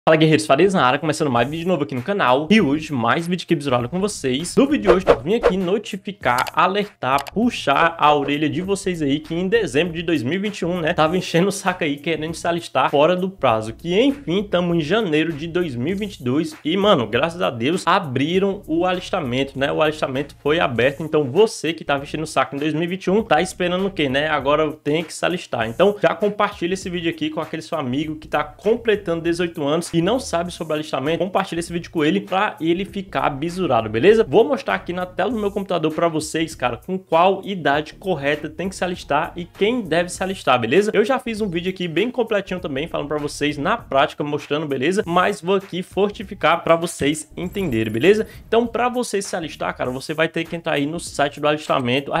Fala, guerreiros, Farias na área, começando mais vídeo novo aqui no canal. E hoje, mais vídeo aqui bisurado com vocês. No vídeo de hoje, eu vim aqui notificar, alertar, puxar a orelha de vocês aí que em dezembro de 2021, né, tava enchendo o saco aí, querendo se alistar fora do prazo. Que enfim, estamos em janeiro de 2022 e, mano, graças a Deus, abriram o alistamento, né? O alistamento foi aberto, então você que tava enchendo o saco em 2021, tá esperando o quê, né? Agora tem que se alistar. Então, já compartilha esse vídeo aqui com aquele seu amigo que tá completando 18 anos e não sabe sobre alistamento. Compartilha esse vídeo com ele para ele ficar bisurado, beleza? Vou mostrar aqui na tela do meu computador para vocês, cara, com qual idade correta tem que se alistar e quem deve se alistar, beleza? Eu já fiz um vídeo aqui bem completinho também, falando para vocês na prática, mostrando, beleza? Mas vou aqui fortificar para vocês entenderem, beleza? Então, para você se alistar, cara, você vai ter que entrar aí no site do alistamento,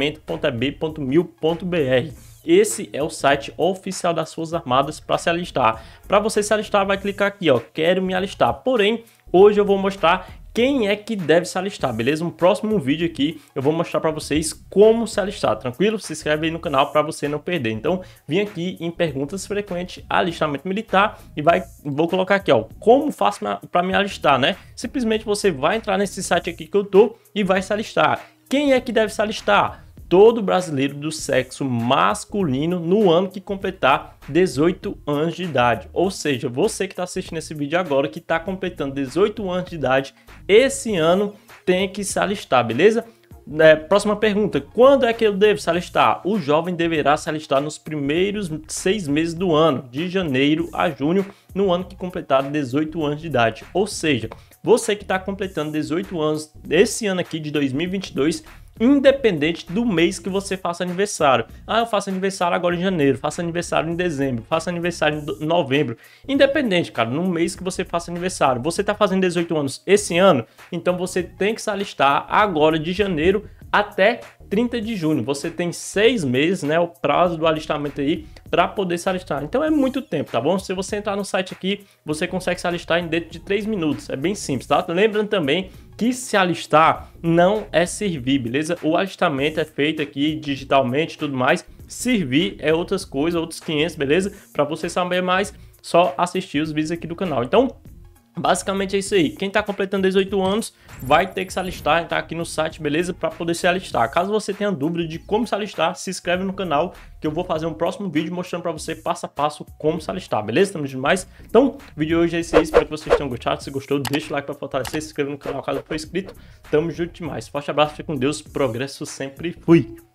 alistamento.eb.mil.br. Esse é o site oficial das Forças Armadas para se alistar. Para você se alistar, vai clicar aqui, ó, quero me alistar. Porém, hoje eu vou mostrar quem é que deve se alistar, beleza? No próximo vídeo aqui eu vou mostrar para vocês como se alistar, tranquilo? Se inscreve aí no canal para você não perder. Então, vim aqui em perguntas frequentes, alistamento militar, e vou colocar aqui, ó, como faço para me alistar, né? Simplesmente você vai entrar nesse site aqui que eu tô e vai se alistar. Quem é que deve se alistar? Todo brasileiro do sexo masculino no ano que completar 18 anos de idade. Ou seja, você que está assistindo esse vídeo agora, que está completando 18 anos de idade, esse ano tem que se alistar, beleza? Próxima pergunta, quando é que eu devo se alistar? O jovem deverá se alistar nos primeiros 6 meses do ano, de janeiro a junho, no ano que completar 18 anos de idade. Ou seja, você que está completando 18 anos esse ano aqui de 2022, independente do mês que você faça aniversário. Ah, eu faço aniversário agora em janeiro, faço aniversário em dezembro, faço aniversário em novembro. Independente, cara, no mês que você faça aniversário. Você tá fazendo 18 anos esse ano, então você tem que se alistar agora de janeiro até 30 de junho. Você tem 6 meses, né, o prazo do alistamento aí para poder se alistar. Então é muito tempo, tá bom? Se você entrar no site aqui, você consegue se alistar em dentro de 3 minutos. É bem simples, tá? Lembrando também que se alistar não é servir, beleza? O alistamento é feito aqui digitalmente e tudo mais. Servir é outras coisas, outros 500, beleza? Para você saber mais, só assistir os vídeos aqui do canal. Então, basicamente é isso aí. Quem tá completando 18 anos vai ter que se alistar, entrar aqui no site, beleza? Para poder se alistar. Caso você tenha dúvida de como se alistar, se inscreve no canal que eu vou fazer um próximo vídeo mostrando para você passo a passo como se alistar, beleza? Tamo demais. Então, o vídeo de hoje é esse aí. Espero que vocês tenham gostado. Se gostou, deixa o like para fortalecer, se inscreva no canal caso for inscrito. Tamo junto demais. Forte abraço, fique com Deus. Progresso sempre. Fui!